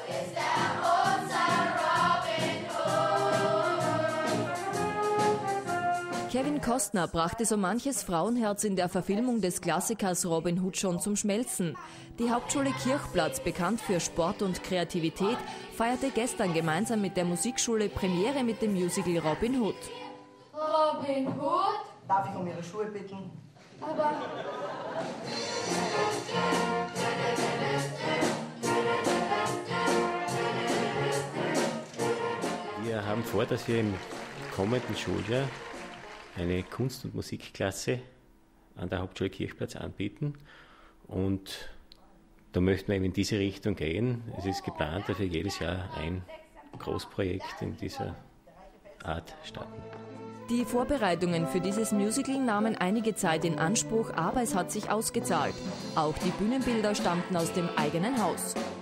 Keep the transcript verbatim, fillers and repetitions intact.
ist er unser Robin Hood. Kevin Costner brachte so manches Frauenherz in der Verfilmung des Klassikers Robin Hood schon zum Schmelzen. Die Hauptschule Kirchplatz, bekannt für Sport und Kreativität, feierte gestern gemeinsam mit der Musikschule Premiere mit dem Musical Robin Hood. Robin Hood? Darf ich um Ihre Schuhe bitten? Aber... Wir haben vor, dass wir im kommenden Schuljahr eine Kunst- und Musikklasse an der Hauptschule Kirchplatz anbieten. Und da möchten wir eben in diese Richtung gehen. Es ist geplant, dass wir jedes Jahr ein Großprojekt in dieser Art starten. Die Vorbereitungen für dieses Musical nahmen einige Zeit in Anspruch, aber es hat sich ausgezahlt. Auch die Bühnenbilder stammten aus dem eigenen Haus.